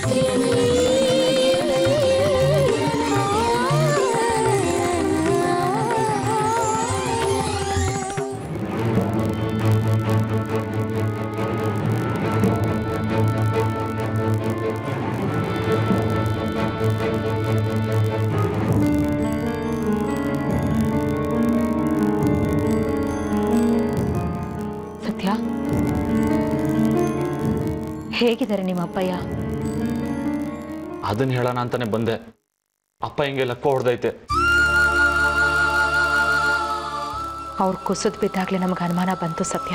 ಹೇಗಿದ್ದಾರೆ ನಿಮ್ಮ ಅಪ್ಪಯ್ಯ? ಅದನ್ನ ಹೇಳೋಣ ಅಂತಾನೆ ಬಂದೆ. ಅಪ್ಪ ಹಿಂಗೆ ಲಕ್ಕ ಹೊಡೆದೈತೆ. ಅವ್ರು ಕುಸಿದ್ ಬಿದ್ದಾಗ್ಲೇ ನಮ್ಗೆ ಅನುಮಾನ ಬಂತು ಸತ್ಯ.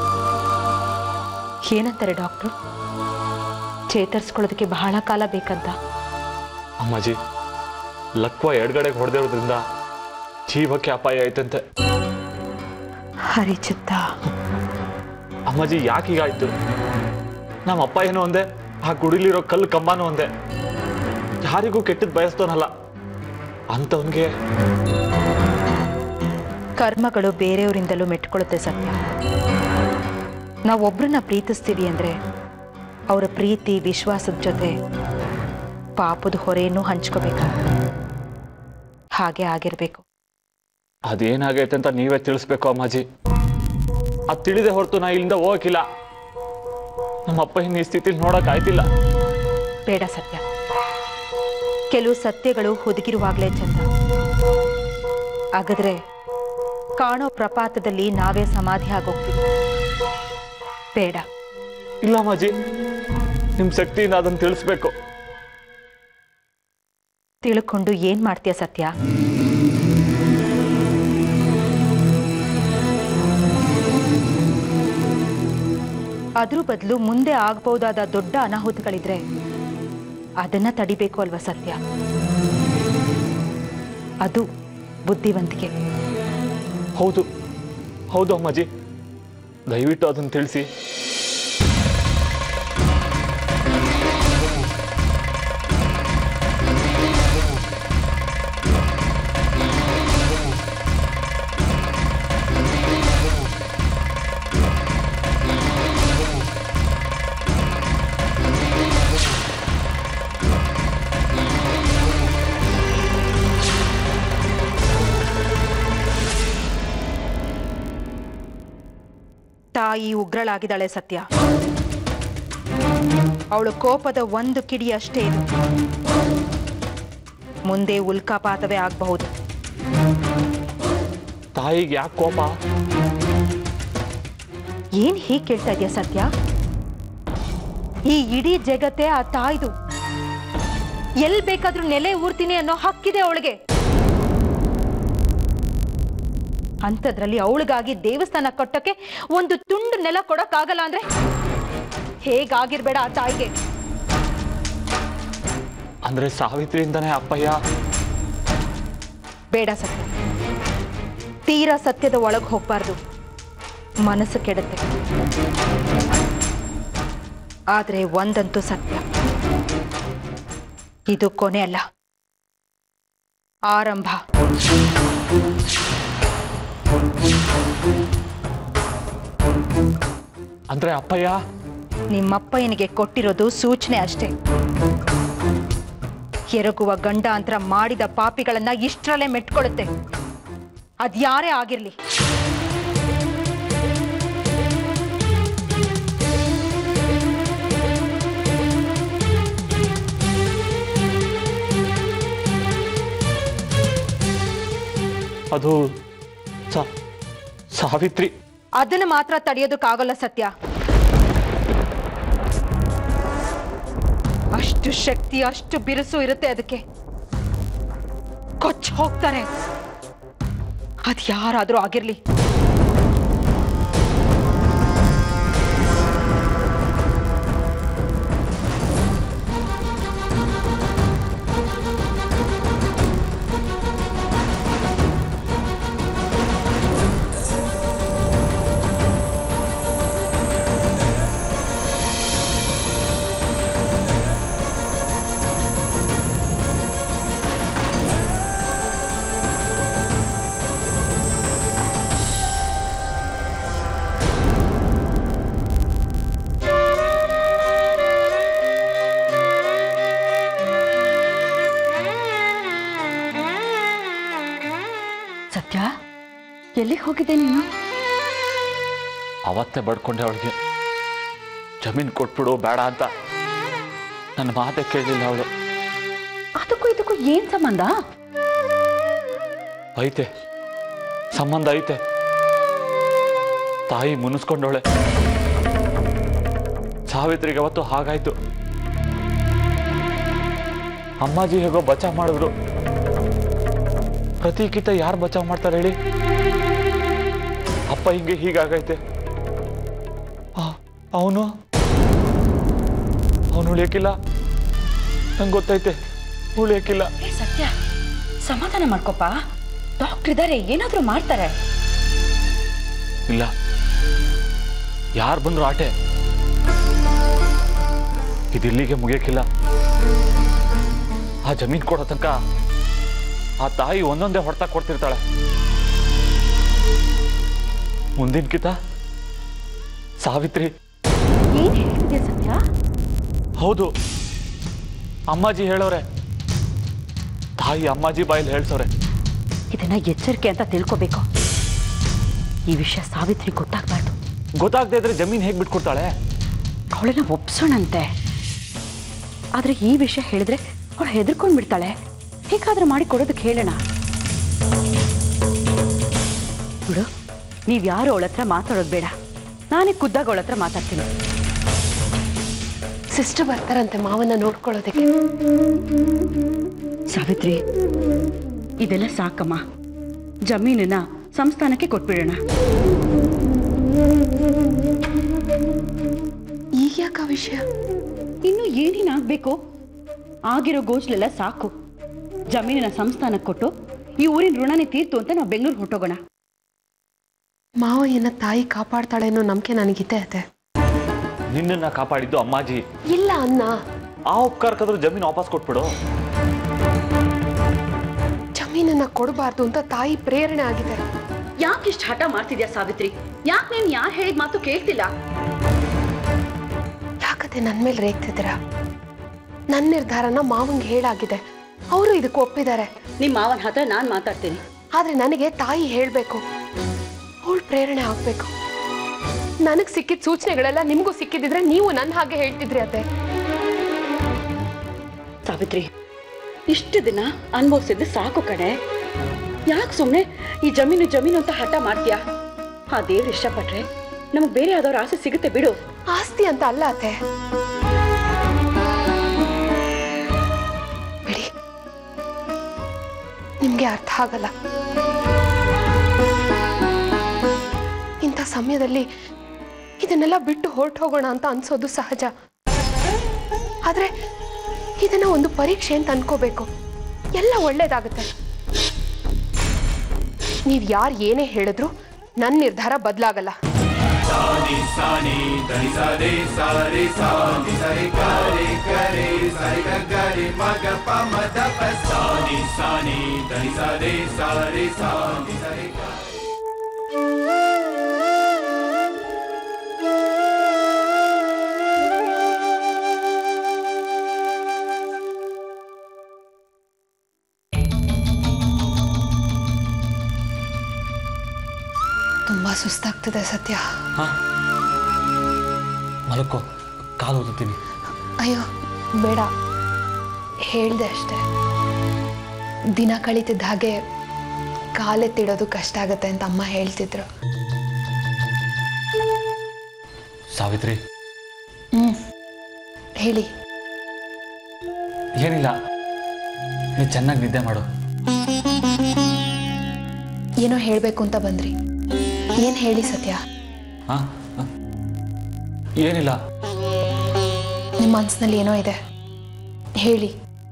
ಏನಂತಾರೆ ಡಾಕ್ಟ್ರು? ಚೇತರಿಸ್ಕೊಳ್ಳೋದಕ್ಕೆ ಬಹಳ ಕಾಲ ಬೇಕಂತ. ಅಮ್ಮಾಜಿ, ಲಕ್ವ ಎಡಗಡೆಗೆ ಹೊಡೆದಿರೋದ್ರಿಂದ ಜೀವಕ್ಕೆ ಅಪಾಯ ಐತಂತೆ. ಹರಿಚಿತ್ತ. ಅಮ್ಮಾಜಿ, ಯಾಕೀಗಾಯ್ತು? ನಮ್ಮ ಅಪ್ಪ ಏನೋ ಒಂದೇ, ಆ ಗುಡಿಲಿರೋ ಕಲ್ಲು ಕಂಬನೂ ಒಂದೇ. ಯಾರಿಗೂ ಕೆಟ್ಟದ್ ಬಯಸ್ತವನಲ್ಲ ಅಂತವನ್ಗೆ. ಕರ್ಮಗಳು ಬೇರೆಯವರಿಂದಲೂ ಮೆಟ್ಕೊಳ್ಳುತ್ತೆ ಸತ್ಯ. ನಾವೊಬ್ರನ್ನ ಪ್ರೀತಿಸ್ತೀವಿ ಅಂದ್ರೆ ಅವರ ಪ್ರೀತಿ ವಿಶ್ವಾಸದ ಜೊತೆ ಪಾಪದ ಹೊರೆಯನ್ನು ಹಂಚ್ಕೋಬೇಕು. ಹಾಗೆ ಆಗಿರ್ಬೇಕು. ಅದೇನಾಗೈತೆ ಅಂತ ನೀವೇ ತಿಳಿಸ್ಬೇಕು ಅಮ್ಮಾಜಿ. ಅದು ತಿಳಿದೆ ಹೊರತು ನಾ ಇಲ್ಲಿಂದ ಹೋಗಕ್ಕಿಲ್ಲ. ನಮ್ಮಪ್ಪ ಇನ್ನು ಈ ಸ್ಥಿತಿಲಿ ನೋಡಕ್ ಆಯ್ತಿಲ್ಲ. ಬೇಡ ಸತ್ಯ. ಕೆಲವು ಸತ್ಯಗಳು ಹುದುಗಿರುವಾಗಲೇ ಚಂದ. ಹಾಗಾದ್ರೆ ಕಾಣೋ ಪ್ರಪಾತದಲ್ಲಿ ನಾವೇ ಸಮಾಧಿ ಆಗೋಗ್ತೀವಿ. ಬೇಡ. ಇಲ್ಲ ಅಮ್ಮಾಜಿ, ನಿಮ್ ಶಕ್ತಿಯಿಂದ ಅದನ್ನು ತಿಳಿಸ್ಬೇಕು. ತಿಳ್ಕೊಂಡು ಏನ್ ಮಾಡ್ತೀಯ ಸತ್ಯ? ಅದ್ರ ಬದಲು ಮುಂದೆ ಆಗಬಹುದಾದ ದೊಡ್ಡ ಅನಾಹುತಗಳಿದ್ರೆ ಅದನ್ನ ತಡಿಬೇಕು ಅಲ್ವಾ ಸತ್ಯ? ಅದು ಬುದ್ಧಿವಂತಿಕೆ. ಹೌದು ಹೌದು ಅಮ್ಮಾಜಿ, ದಯವಿಟ್ಟು ಅದನ್ನು ತಿಳಿಸಿ. ತಾಯಿ ಉಗ್ರಳಾಗಿದ್ದಾಳೆ ಸತ್ಯ. ಅವಳು ಕೋಪದ ಒಂದು ಕಿಡಿ ಅಷ್ಟೇ ಇದು. ಮುಂದೆ ಉಲ್ಕಾಪಾತವೇ ಆಗಬಹುದು. ತಾಯಿಗೆ ಯಾಕೆ ಕೋಪ? ಏನ್ ಹೀಗೆ ಕೇಳ್ತಾ ಇದೆಯಾ ಸತ್ಯ? ಈ ಇಡೀ ಜಗತ್ತೇ ಆ ತಾಯ್ದು. ಎಲ್ ಬೇಕಾದ್ರೂ ನೆಲೆ ಊರ್ತೀನಿ ಅನ್ನೋ ಹಕ್ಕಿದೆ ಅವಳಿಗೆ. ಅಂಥದ್ರಲ್ಲಿ ಅವಳಿಗಾಗಿ ದೇವಸ್ಥಾನ ಕಟ್ಟಕ್ಕೆ ಒಂದು ತುಂಡು ನೆಲ ಕೊಡಕ್ಕಾಗಲ್ಲ ಅಂದ್ರೆ ಹೇಗಾಗಿರ್ಬೇಡ ಆ ತಾಯಿಗೆ. ಅಂದ್ರೆ ಸಾವಿತ್ರಿಯಿಂದನೇ ಅಪ್ಪಯ್ಯ? ಬೇಡ ಸತ್ಯ. ತೀರಾ ಸತ್ಯದ ಒಳಗೆ ಹೋಗ್ಬಾರ್ದು. ಮನಸ್ಸು ಕೆಡುತ್ತೆ. ಆದ್ರೆ ಒಂದಂತೂ ಸತ್ಯ, ಇದು ಕೊನೆ ಅಲ್ಲ, ಆರಂಭ. ಅಂದ್ರೆ ಅಪ್ಪಯ್ಯ? ನಿಮ್ಮಪ್ಪಯ್ಯನಿಗೆ ಕೊಟ್ಟಿರೋದು ಸೂಚನೆ ಅಷ್ಟೇ. ಎರಗುವ ಗಂಡಾಂತರ ಮಾಡಿದ ಪಾಪಿಗಳನ್ನ ಇಷ್ಟರಲ್ಲೇ ಮೆಟ್ಕೊಳ್ಳುತ್ತೆ, ಅದ್ಯಾರೇ ಆಗಿರ್ಲಿ. ಅದು ಸಾವಿತ್ರಿ. ಅದನ್ನು ಮಾತ್ರ ತಡೆಯೋದಕ್ಕಾಗಲ್ಲ ಸತ್ಯ. ಅಷ್ಟು ಶಕ್ತಿ, ಅಷ್ಟು ಬಿರುಸು ಇರುತ್ತೆ ಅದಕ್ಕೆ. ಕೊಚ್ಚ ಹೋಗ್ತಾರೆ, ಅದ್ ಯಾರಾದ್ರೂ ಆಗಿರ್ಲಿ. ಎಲ್ಲಿಗೆ ಹೋಗಿದ್ದೆ ನೀನು? ಅವತ್ತೇ ಬಡ್ಕೊಂಡೆ ಅವಳಿಗೆ, ಜಮೀನ್ ಕೊಟ್ಬಿಡು ಬೇಡ ಅಂತ. ನನ್ನ ಮಾತೆ ಕೇಳಲಿಲ್ಲ ಅವಳು. ಅದಕ್ಕೂ ಇದಕ್ಕೂ ಏನ್ ಸಂಬಂಧ? ಐತೆ ಸಂಬಂಧ ಐತೆ. ತಾಯಿ ಮುನಿಸ್ಕೊಂಡವಳೆ. ಸಾವಿತ್ರಿಗೆ ಅವತ್ತು ಹಾಗಾಯ್ತು. ಅಮ್ಮಾಜಿ ಹೇಗೋ ಬಚಾವ್ ಮಾಡಿದ್ರು. ಪ್ರತೀಕಿತ ಯಾರು ಬಚಾವ್ ಮಾಡ್ತಾರೆ ಹೇಳಿ? ಅಪ್ಪ ಹಿಂಗೆ ಹೀಗಾಗೈತೆ. ಅವನು ಉಳಿಯಕ್ಕಿಲ್ಲ. ನಂಗೆ ಗೊತ್ತೈತೆ ಉಳಿಯಕ್ಕಿಲ್ಲ. ಸತ್ಯ, ಸಮಾಧಾನ ಮಾಡ್ಕೊಪ್ಪ. ಡಾಕ್ಟರ್ ಇದ್ದಾರೆ, ಏನಾದ್ರೂ ಮಾಡ್ತಾರೆ. ಇಲ್ಲ, ಯಾರು ಬಂದ್ರು ಆಟೆ. ಇದಿಲ್ಲಿಗೆ ಮುಗಿಯಕ್ಕಿಲ್ಲ. ಆ ಜಮೀನ್ ಕೊಡೋ ತನಕ ಆ ತಾಯಿ ಒಂದೊಂದೇ ಹೊಡೆತ ಕೊಡ್ತಿರ್ತಾಳೆ. ಮುಂದಿನಕಿತ ಸಾವಿತ್ರಿ. ಏನ್ ಹೇಳ್ತಿದ್ಯಾ ಸತ್ಯ? ಹೌದು, ಅಮ್ಮಾಜಿ ಹೇಳೋರೆ. ತಾಯಿ ಅಮ್ಮಾಜಿ ಬಾಯಲ್ಲಿ ಹೇಳ್ಸೋರೆ. ಇದನ್ನ ಎಚ್ಚರಿಕೆ ಅಂತ ತಿಳ್ಕೋಬೇಕು. ಈ ವಿಷಯ ಸಾವಿತ್ರಿ ಗೊತ್ತಾಗ್ಬಾರ್ದು. ಗೊತ್ತಾಗದೆ ಇದ್ರೆ ಜಮೀನ್ ಹೇಗೆ ಬಿಟ್ಕೊಡ್ತಾಳೆ? ಅವಳನ್ನ ಒಪ್ಸೋಣಂತೆ. ಆದ್ರೆ ಈ ವಿಷಯ ಹೇಳಿದ್ರೆ ಅವಳು ಹೆದರ್ಕೊಂಡ್ ಬಿಡ್ತಾಳೆ. ಹೇಗಾದ್ರೂ ಮಾಡಿ ಕೊಡೋದಕ್ಕೆ ಹೇಳೋಣ ಬಿಡು. ನೀವ್ಯಾರು ಅವಳ ಹತ್ರ ಮಾತಾಡೋದು ಬೇಡ. ನಾನೇ ಖುದ್ದಾಗ ಅವಳ ಹತ್ರ ಮಾತಾಡ್ತೀನಿ. ಸಿಸ್ಟರ್ ಬರ್ತಾರಂತೆ ಮಾವನ್ನ ನೋಡ್ಕೊಳ್ಳೋದಕ್ಕೆ. ಸಾವಿತ್ರಿ, ಇದೆಲ್ಲ ಸಾಕಮ್ಮ. ಜಮೀನನ್ನ ಸಂಸ್ಥಾನಕ್ಕೆ ಕೊಟ್ಬಿಡೋಣ. ಈಗ ಯಾಕ ವಿಷಯ? ಇನ್ನು ಏನೇನಾಗಬೇಕು? ಆಗಿರೋ ಗೋಜ್ಲೆಲ್ಲ ಸಾಕು. ಜಮೀನಿನ ಸಂಸ್ಥಾನಕ್ಕೆ ಕೊಟ್ಟು ಈ ಊರಿನ ಋಣನೇ ತೀರ್ತು ಅಂತ ನಾವು ಬೆಂಗಳೂರು ಹೊಟ್ಟೋಗೋಣ. ಮಾವಯ್ಯನ ತಾಯಿ ಕಾಪಾಡ್ತಾಳೆ ಅನ್ನೋ ನಂಬಿಕೆ ನನಗಿದೆ. ಅತ್ತೆ, ನಿನ್ನನ್ನ ಕಾಪಾಡಿದ್ದು ಅಮ್ಮಾಜಿ. ಇಲ್ಲ ಅನ್ನ. ಆ ಉಪಕಾರಕ್ಕಾದ್ರೂ ಜಮೀನು ವಾಪಸ್ ಕೊಟ್ಬಿಡು. ಜಮೀನನ್ನ ಕೊಡಬಾರ್ದು ಅಂತ ತಾಯಿ ಪ್ರೇರಣೆ ಆಗಿದೆ. ಯಾಕೆ ಇಷ್ಟು ಹಠ ಮಾಡ್ತಿದ್ಯಾ ಸಾವಿತ್ರಿ? ಯಾಕೆ ನೀನ್ ಯಾರು ಹೇಳಿದ ಮಾತು ಕೇಳ್ತಿಲ್ಲ? ಯಾಕತ್ತೆ ನನ್ ಮೇಲೆ ರೇಗ್ತಿದ್ದೀರ? ನನ್ನ ನಿರ್ಧಾರನ ಮಾವಂಗೆ ಹೇಳಾಗಿದೆ. ಅವರು ಇದಕ್ಕೆ ಒಪ್ಪಿದ್ದಾರೆ. ನಿಮ್ಮ ಮಾವನ ಹತ್ರ ನಾನ್ ಮಾತಾಡ್ತೀನಿ. ಆದ್ರೆ ನನಗೆ ತಾಯಿ ಹೇಳ್ಬೇಕು. ಅವಳು ಪ್ರೇರಣೆ ಆಗ್ಬೇಕು. ನನಗ್ ಸಿಕ್ಕಿದ ಸೂಚನೆಗಳೆಲ್ಲ ನಿಮ್ಗೂ ಸಿಕ್ಕಿದ್ರೆ ನೀವು ನನ್ನ ಹಾಗೆ ಹೇಳ್ತಿದ್ರಿ ಅತ್ತೆ. ಸಾವಿತ್ರಿ, ಇಷ್ಟು ದಿನ ಅನುಭವಿಸಿದ್ರೆ ಸಾಕು ಕಣೆ. ಯಾಕೆ ಸುಮ್ಮನೆ ಈ ಜಮೀನು ಅಂತ ಹಠ ಮಾಡ್ತೀಯಾ? ಆ ದೇವ್ರು ಇಷ್ಟಪಟ್ರೆ ನಮಗ್ ಬೇರೆ ಯಾವ್ದಾದ್ರು ಆಸೆ ಸಿಗುತ್ತೆ ಬಿಡು. ಆಸ್ತಿ ಅಂತ ಅಲ್ಲ ಅತ್ತೆ, ಬಿಡಿ. ನಿಮ್ಗೆ ಅರ್ಥ ಆಗಲ್ಲ. ಇಂಥ ಸಮಯದಲ್ಲಿ ಇದನ್ನೆಲ್ಲ ಬಿಟ್ಟು ಹೊರಟು ಹೋಗೋಣ ಅಂತ ಅನ್ಸೋದು ಸಹಜ. ಆದ್ರೆ ಇದನ್ನ ಒಂದು ಪರೀಕ್ಷೆ ಅಂತ ಅನ್ಕೋಬೇಕು. ಎಲ್ಲ ಒಳ್ಳೇದಾಗುತ್ತೆ. ನೀವ್ ಯಾರು ಏನೇ ಹೇಳಿದ್ರು ನನ್ನ ನಿರ್ಧಾರ ಬದಲಾಗಲ್ಲ. ತುಂಬಾ ಸುಸ್ತಾಗ್ತದೆ ಸತ್ಯ. ಮಲಕ್ಕೋ, ಕಾಲು ಓದುತ್ತೀನಿ. ಅಯ್ಯೋ ಬೇಡ, ಹೇಳ್ದೆ ಅಷ್ಟೆ. ದಿನ ಕಳೀತಿದ್ದ ಹಾಗೆ ಕಾಲೆತ್ತಿಡೋದು ಕಷ್ಟ ಆಗುತ್ತೆ ಅಂತ ಅಮ್ಮ ಹೇಳ್ತಿದ್ರು. ಸಾವಿತ್ರಿ, ಹೇಳಿ. ಏನಿಲ್ಲ, ನೀ ಚೆನ್ನಾಗಿ ನಿದ್ದೆ ಮಾಡು. ಏನೋ ಹೇಳ್ಬೇಕು ಅಂತ ಬಂದ್ರಿ. ಏನ್ ಹೇಳಿ ಸತ್ಯ? ಏನಿಲ್ಲ, ನಿಮ್ಮ ಮನಸ್ಸಿನಲ್ಲಿ ಏನೋ ಇದೆ, ಹೇಳಿ.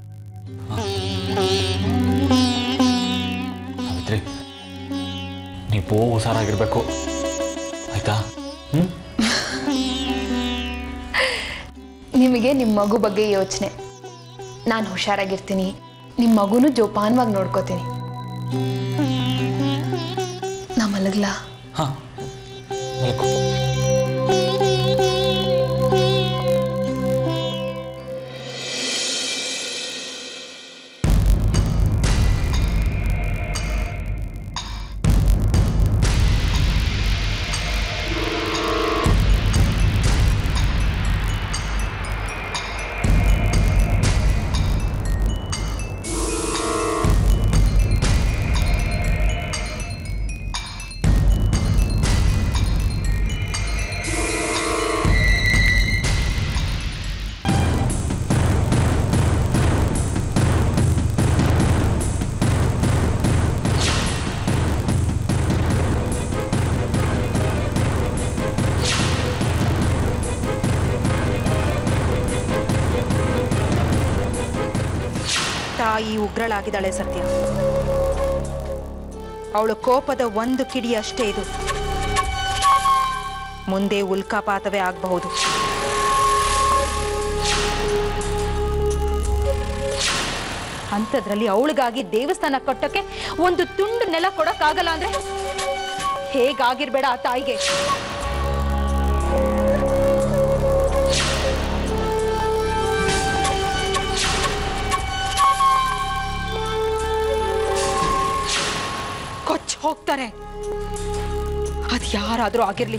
ಸಾವಿತ್ರಿ, ನೀವು ಹುಷಾರಾಗಿರ್ಬೇಕು, ಆಯ್ತಾ? ನಿಮಗೆ ನಿಮ್ಮ ಮಗು ಬಗ್ಗೆ ಯೋಚನೆ. ನಾನು ಹುಷಾರಾಗಿರ್ತೀನಿ, ನಿಮ್ಮ ಮಗುನು ಜೋಪಾನವಾಗಿ ನೋಡ್ಕೋತೀನಿ. ನಾ ಮಲಗ್ಲಾ? ಹಾ, ಮಲಕ್ಕೋ. ತಾಯಿ ಉಗ್ರಳಾಗಿದ್ದಾಳೆ ಸತ್ಯ. ಅವಳು ಕೋಪದ ಒಂದು ಕಿಡಿ ಅಷ್ಟೇ ಇದು. ಮುಂದೆ ಉಲ್ಕಾಪಾತವೇ ಆಗಬಹುದು. ಅಂಥದ್ರಲ್ಲಿ ಅವಳಿಗಾಗಿ ದೇವಸ್ಥಾನ ಕಟ್ಟಕ್ಕೆ ಒಂದು ತುಂಡು ನೆಲ ಕೊಡಕ್ಕಾಗಲ್ಲ ಅಂದ್ರೆ ಹೇಗಾಗಿರ್ಬೇಡ ಆ ತಾಯಿಗೆ. ಕೊಚ್ಚ ಹೋಗ್ತಾರೆ, ಅದು ಯಾರಾದ್ರೂ ಆಗಿರ್ಲಿ.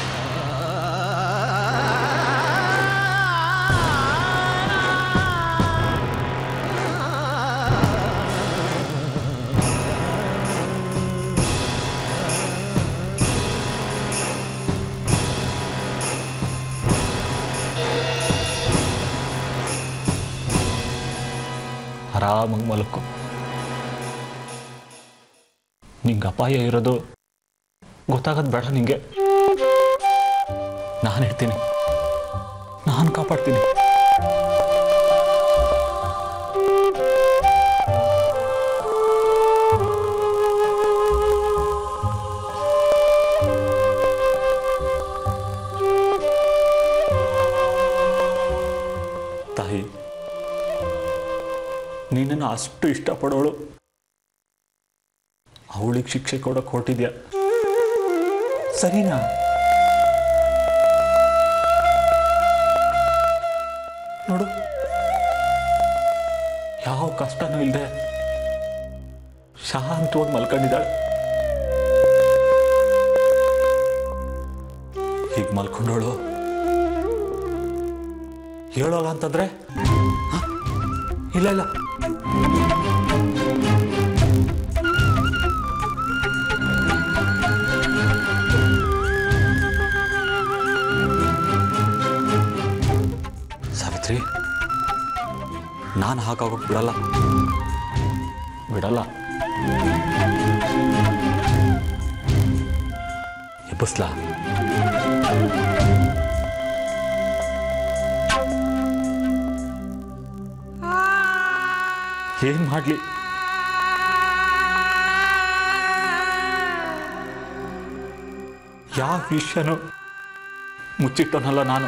ಆರಾಮಾಗಿ ಮಲಕ್ಕು. ನಿಂಗೆ ಅಪಾಯ ಇರೋದು ಗೊತ್ತಾಗೋದು ಬೇಡ ನಿಂಗೆ. ನಾನು ಇರ್ತೀನಿ, ನಾನು ಕಾಪಾಡ್ತೀನಿ. ತಾಯಿ, ನೀನನ್ನು ಅಷ್ಟು ಇಷ್ಟಪಡೋಳು, ಅವಳಿಗೆ ಶಿಕ್ಷೆ ಕೊಡೋಕೆ ಹೊರಟಿದ್ಯಾ, ಸರಿನಾ? ನೋಡು, ಯಾವ ಕಷ್ಟನೂ ಇಲ್ಲದೆ ಶಾಂತವಾಗಿ ಮಲ್ಕೊಂಡಿದ್ದಾಳೆ. ಹೀಗೆ ಮಲ್ಕೊಂಡೋಳು ಹೇಳೋಲ್ಲ ಅಂತಂದ್ರೆ ಇಲ್ಲ ಇಲ್ಲ, ಸಾವಿತ್ರಿ, ನಾನು ಹಾಕಾಗೋಕೆ ಬಿಡಲ್ಲ ಬಿಡಲ್ಲ. ಎಬ್ಬಿಸ್ಲಾ? ಏನ್ ಮಾಡ್ಲಿ? ಯಾವ ವಿಷಯನೂ ಮುಚ್ಚಿಟ್ಟೋನಲ್ಲ ನಾನು.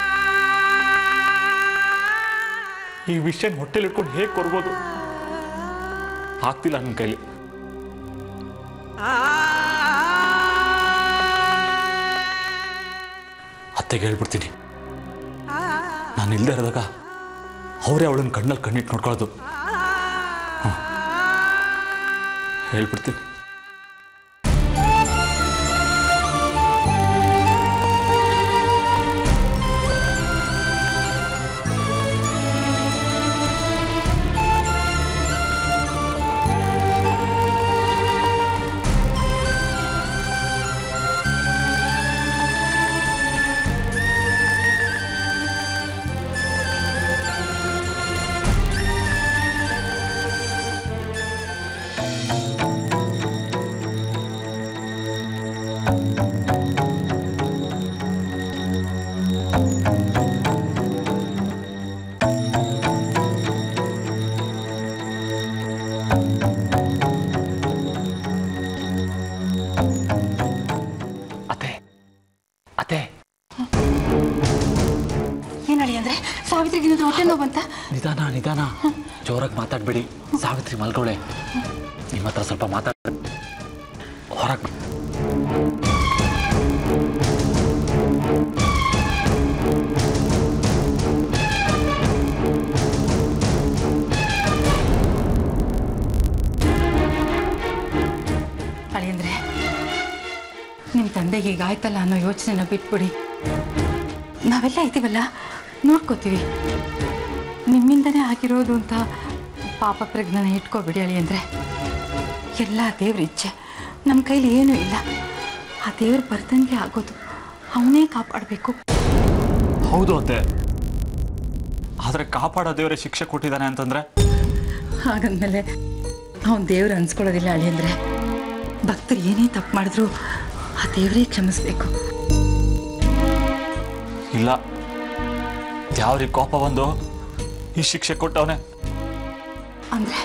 ಈ ವಿಷಯ ಹೊಟ್ಟೆಲಿ ಇಟ್ಕೊಂಡು ಹೇಗೆ ಕೊಡ್ಬೋದು? ಆಗ್ತಿಲ್ಲ ನನ್ನ ಕೈಲಿ. ಅತ್ತೆಗೆ ಹೇಳ್ಬಿಡ್ತೀನಿ, ನಾನು ಇಲ್ಲದೆ ಇರೋದಾಗ ಅವರೇ ಅವಳನ್ನ ಕಣ್ಣಲ್ಲಿ ಕಣ್ಣಿಟ್ಟು ನೋಡ್ಕೊಳ್ಳೋದು. ಹೇಳ್ಬಿಡ್ತೀನಿ. ನಿಧಾನ ನಿಧಾನ, ಜೋರಾಗಿ ಮಾತಾಡ್ಬೇಡಿ. ಸಾವಿತ್ರಿ ಮಲ್ಗೋಳೆ, ನಿಮ್ಮ ಹತ್ರ ಸ್ವಲ್ಪ ಮಾತಾಡ. ಹೊರಗೆ ಅಳಿಯಂದ್ರೆ, ನಿಮ್ಮ ತಂದೆಗೆ ಹೀಗಾಯ್ತಲ್ಲ ಅನ್ನೋ ಯೋಚನೆನ ಬಿಟ್ಬಿಡಿ. ನಾವೆಲ್ಲ ಇದ್ದೀವಲ್ಲ, ನೋಡ್ಕೋತೀವಿ. ನಿಮ್ಮಿಂದನೇ ಆಗಿರೋದು ಅಂತ ಪಾಪ ಪ್ರಜ್ಞಾನ ಇಟ್ಕೋಬಿಡಿ ಅಳಿಯಂದ್ರೆ. ಎಲ್ಲ ದೇವ್ರ ಇಚ್ಛೆ, ನಮ್ಮ ಕೈಲಿ ಏನೂ ಇಲ್ಲ. ಆ ದೇವ್ರ ಬರ್ದಂಗೆ ಆಗೋದು, ಅವನೇ ಕಾಪಾಡಬೇಕು. ಹೌದು ಅಂತೆ, ಆದರೆ ಕಾಪಾಡೋ ದೇವರೇ ಶಿಕ್ಷೆ ಕೊಟ್ಟಿದ್ದಾನೆ ಅಂತಂದ್ರೆ ಹಾಗಂದ್ಮೇಲೆ ಅವನು ದೇವ್ರು ಅನ್ಸ್ಕೊಳ್ಳೋದಿಲ್ಲ ಅಳಿಯಂದ್ರೆ. ಭಕ್ತರು ಏನೇ ತಪ್ಪು ಮಾಡಿದ್ರು ಆ ದೇವರೇ ಕ್ಷಮಿಸ್ಬೇಕು. ಇಲ್ಲ, ಯಾವ್ರಿಗೆ ಕೋಪ ಬಂದು ಈ ಶಿಕ್ಷೆ ಕೊಟ್ಟವನೆ. ಅಂದ್ರೆ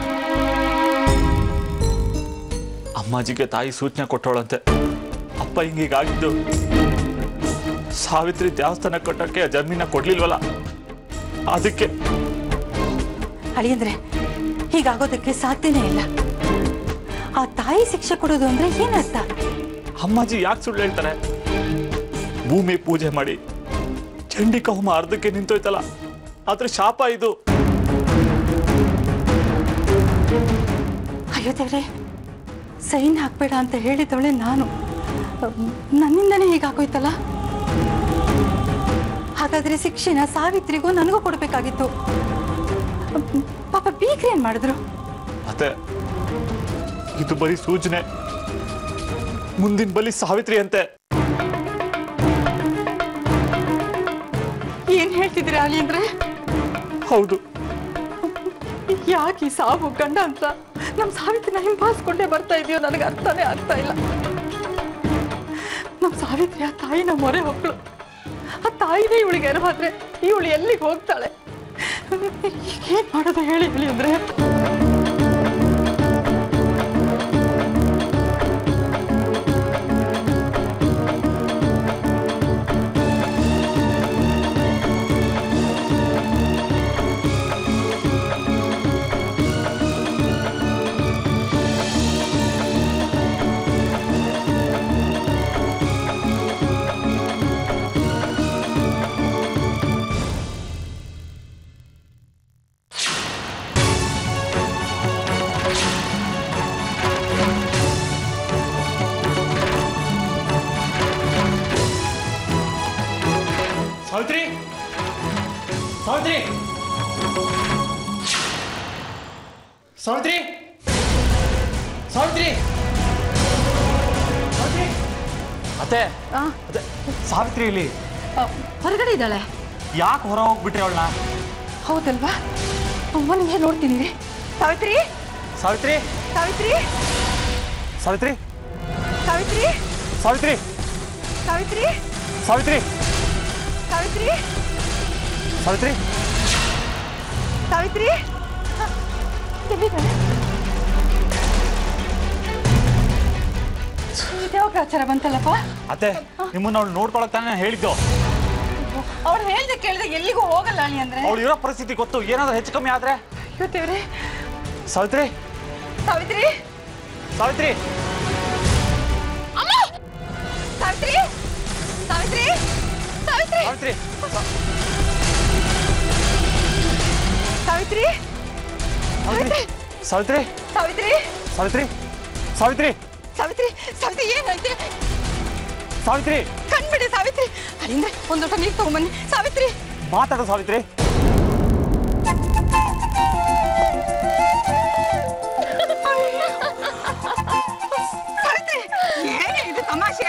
ಅಮ್ಮಾಜಿಗೆ ತಾಯಿ ಸೂಚನೆ ಕೊಟ್ಟವಳಂತೆ ಅಪ್ಪ ಹಿಂಗೀಗಾಗಿದ್ದು ಸಾವಿತ್ರಿ ದೇವಸ್ಥಾನ ಕಟ್ಟಕ್ಕೆ ಜಮೀನ ಕೊಡ್ಲಿಲ್ವಲ್ಲ ಅದಕ್ಕೆ. ಅಳಿಯಂದ್ರೆ ಹೀಗಾಗೋದಕ್ಕೆ ಸಾಧ್ಯನೇ ಇಲ್ಲ. ಆ ತಾಯಿ ಶಿಕ್ಷೆ ಕೊಡೋದು ಅಂದ್ರೆ ಏನರ್ಥ? ಅಮ್ಮಾಜಿ ಯಾಕೆ ಸುಳ್ಳು ಹೇಳ್ತಾರೆ? ಭೂಮಿ ಪೂಜೆ ಮಾಡಿ ಚಂಡಿಕ ಹೋಮ ಅರ್ಧಕ್ಕೆ ನಿಂತೋಯ್ತಲ್ಲ, ಆದ್ರೆ ಶಾಪ ಇದು. ಅಯ್ಯೋ ದೇವ್ರೆ, ಸೈನ್ ಹಾಕ್ಬೇಡ ಅಂತ ಹೇಳಿದವಳೆ ನಾನು, ನನ್ನಿಂದನೇ ಹೀಗಾಗೋಯ್ತಲ್ಲ. ಹಾಗಾದ್ರೆ ಶಿಕ್ಷೆನ ಸಾವಿತ್ರಿಗೂ ನನಗೂ ಕೊಡ್ಬೇಕಾಗಿತ್ತು. ಪಾಪ ಬೀಗ್ರಿ ಏನ್ ಮಾಡಿದ್ರು? ಮತ್ತೆ ಇದು ಬರೀ ಸೂಚನೆ, ಮುಂದಿನ ಬಲಿ ಸಾವಿತ್ರಿ ಅಂತೆ. ಏನ್ ಹೇಳ್ತಿದ್ರಿ ಅಲಿ ಅಂದ್ರೆ? ಹೌದು. ಯಾಕೆ ಸಾವು ಗಂಡ ಅಂತ ನಮ್ ಸಾವಿತ್ರಿನ ಹಿಂಬಾಲಿಸ್ಕೊಂಡೇ ಬರ್ತಾ ಇದೆಯೋ ನನಗೆ ಅರ್ಥನೇ ಆಗ್ತಾ ಇಲ್ಲ. ನಮ್ ಸಾವಿತ್ರಿ ಆ ತಾಯಿನ ಮೊರೆ ಹೊಕ್ಕಳು. ಆ ತಾಯಿನೇ ಇವಳಿಗೆ ಎರವಾದ್ರೆ ಇವಳು ಎಲ್ಲಿಗೆ ಹೋಗ್ತಾಳೆ? ಏನ್ ಮಾಡೋದು ಹೇಳಿ ಹೇಳಿ ಅಂದ್ರೆ? ಸಾವಿತ್ರಿ, ಸಾವಿತ್ರಿ, ಸಾವಿತ್ರಿ, ಸಾವಿತ್ರಿ, ಅತ್ತೆ, ಸಾವಿತ್ರಿ ಇಲ್ಲಿ ಹೊರಗಡೆ ಇದ್ದಾಳೆ. ಯಾಕೆ ಹೊರ ಹೋಗ್ಬಿಟ್ರಿ ಅವಳನ್ನ? ಹೌದಲ್ವಾ? ನಿಮಗೆ ನೋಡ್ತೀನಿ ರೀ. ಸಾವಿತ್ರಿ, ಸಾವಿತ್ರಿ, ಸಾವಿತ್ರಿ, ಸಾವಿತ್ರಿ, ಸಾವಿತ್ರಿ, ಸಾವಿತ್ರಿ, ಸಾವಿತ್ರಿ, ಸಾವಿತ್ರಿ, ಸಾವಿತ್ರಿ, ಸಾವಿತ್ರಿ, ಸಾವಿತ್ರಿ, ಎಲ್ಲಿದ್ದಾಳೆ? ಇದ್ಯಾವ ಪ್ರಚಾರ ಬಂತಲ್ಲಪ್ಪ? ಅತ್ತೆ, ನಿಮ್ಮನ್ನ ಅವಳು ನೋಡ್ಕೊಳಕ್ ತಾನೇ ಹೇಳಿದ್ದು. ಅವಳು ಹೇಳ್ದೆ ಕೇಳ್ದೆ ಎಲ್ಲಿಗೂ ಹೋಗಲ್ಲ ಅಳಿ ಅಂದ್ರೆ. ಅವಳು ಇರೋ ಪರಿಸ್ಥಿತಿ ಗೊತ್ತು, ಏನಾದ್ರೂ ಹೆಚ್ಚು ಕಮ್ಮಿ ಆದ್ರೆ? ಅಯ್ಯೋ ದೇವ್ರೆ. ಸಾವಿತ್ರಿ, ಸಾವಿತ್ರಿ, ಸಾವಿತ್ರಿ, ಅಮ್ಮ, ಸಾವಿತ್ರಿ, ಸಾವಿತ್ರಿ, ಸಾವಿತ್ರಿ, ಸಾವಿತ್ರಿ, ಸಾವಿತ್ರಿ, ಸಾವಿತ್ರಿ, ಸಾವಿತ್ರಿ, ಸಾವಿತ್ರಿ, ಸಾವಿತ್ರಿ, ಸಾವಿತ್ರಿ, ಸಾವಿತ್ರಿ, ಏನಾಯ್ತು? ಸಾವಿತ್ರಿ, ಕಣ್ಬಿಡಿ ಸಾವಿತ್ರಿ. ಅಲ್ಲಿಂದ ಒಂದು ಲೋಟ ನೀರು ತಗೊಂಬನ್ನಿ ಸಾವಿತ್ರಿ. ಮಾತಾಡೋ ಸಾವಿತ್ರಿ. ಸಾವಿತ್ರಿ, ಏನೇ ಇದು ತಮಾಷೆ?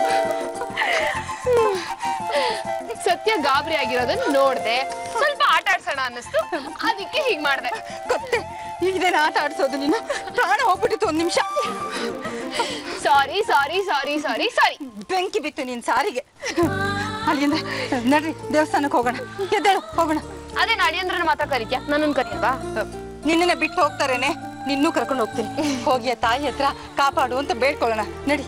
ಸತ್ಯ ಗಾಬರಿ ಆಗಿರೋದನ್ನ ನೋಡ್ದೆ, ಸ್ವಲ್ಪ ಆಟ ಆಡ್ಸೋಣ ಅನ್ನಿಸ್ತು, ಅದಕ್ಕೆ ಹೀಗ್ ಮಾಡ್ದೆ. ಗೊತ್ತೇ, ಇದೇನ ಆಟ ಆಡ್ಸೋದು? ನೀನು ಪ್ರಾಣ ಹೋಗ್ಬಿಟ್ಟಿತ್ತು ಒಂದ್ ನಿಮಿಷ. ಸಾರಿ ಸಾರಿ ಸಾರಿ ಸಾರಿ ಸಾರಿ. ಬೆಂಕಿ ಬಿತ್ತು ನಿನ್ ಸಾರಿಗೆ. ಅಲ್ಲಿಂದ ನಡ್ರಿ ದೇವಸ್ಥಾನಕ್ಕೆ ಹೋಗೋಣ. ಎದ್ದೇಳು, ಹೋಗೋಣ. ಅದೇ ನಡಿಯಂದ್ರನ್ನ ಮಾತ್ರ ಕರಿತ್ಯಾ, ನನ್ನನ್ನು ಕರಿಯಲ್ವಾ? ನಿನ್ನನ್ನ ಬಿಟ್ಟು ಹೋಗ್ತಾರೇನೆ, ನಿನ್ನೂ ಕರ್ಕೊಂಡು ಹೋಗ್ತೀನಿ. ಹೋಗಿ ಆ ತಾಯಿ ಹತ್ರ ಕಾಪಾಡು ಅಂತ ಬೇಡ್ಕೊಳ್ಳೋಣ. ನಡಿ.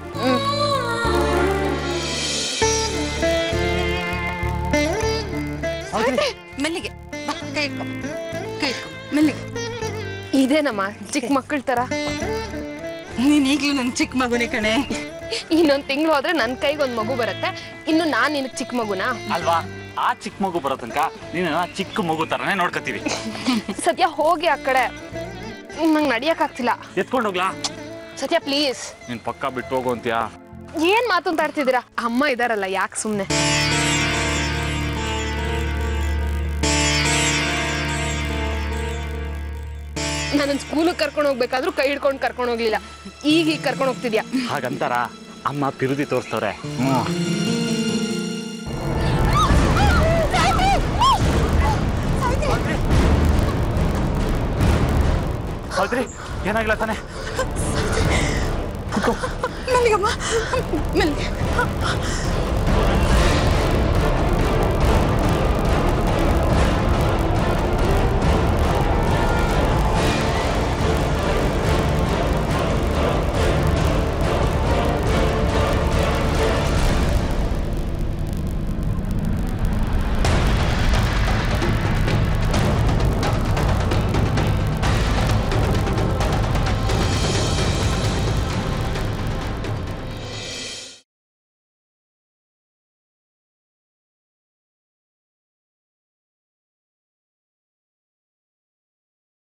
ಮೆಲ್ಲಿಗೆ ಬಾ, ಕೈ ಇಟ್ಕೊ, ಕೈ ಇಟ್ಕೊ, ಮೆಲ್ಲಿಗೆ. ಇದೇನಮ್ಮ ಚಿಕ್ಕ ಮಕ್ಕಳ ತರ? ನೀನ್ ಈಗ್ಲೂ ನನ್ ಚಿಕ್ಕ ಮಗುನೇ ಕಣೆ. ಇನ್ನೊಂದ್ ತಿಂಗಳು ಹೋದ್ರೆ ನನ್ ಕೈಗೆ ಒಂದ್ ಮಗು ಬರುತ್ತೆ, ಇನ್ನು ನಾನ್ ನಿನಗ್ ಚಿಕ್ಕ ಮಗುನಾ? ಅಲ್ವಾ? ಆ ಚಿಕ್ಕ ಮಗು ಬರೋ ತನಕ ನೀನು ಚಿಕ್ಕ ಮಗು ತರನೇ ನೋಡ್ಕೊತೀವಿ. ಸತ್ಯ ಹೋಗಿ ಆ ಕಡೆ, ನಂಗೆ ನಡಿಯಕ್ ಆಗ್ತಿಲ್ಲ. ಎತ್ಕೊಂಡು ಹೋಗ್ಲಾ? ಸತ್ಯ ಪ್ಲೀಸ್. ನೀನ್ ಪಕ್ಕ ಬಿಟ್ಟು ಹೋಗು ಅಂತೀಯಾ? ಏನ್ ಮಾತಾಡ್ತಿದ್ದೀರಾ? ಅಮ್ಮ ಇದಾರಲ್ಲ, ಯಾಕೆ ಸುಮ್ನೆ? ನಾನು ಸ್ಕೂಲಿಗೆ ಕರ್ಕೊಂಡು ಹೋಗ್ಬೇಕಾದ್ರೂ ಕೈ ಹಿಡ್ಕೊಂಡು ಕರ್ಕೊಂಡು ಹೋಗ್ಲಿಲ್ಲ, ಈಗ ಕರ್ಕೊಂಡು ಹೋಗ್ತಿದ್ಯಾ? ಹಾಗಂತಾರ ಅಮ್ಮ ಪಿರುದಿ ತೋರಿಸ್ತವ್ರೆ. ಸಾವಿತ್ರಿ, ಏನಾಗಿಲ್ಲ ತಾನೆ? ಮೆಲ್ಲಿಗಮ್ಮ, ಮೆಲ್ಲಿಗೆ.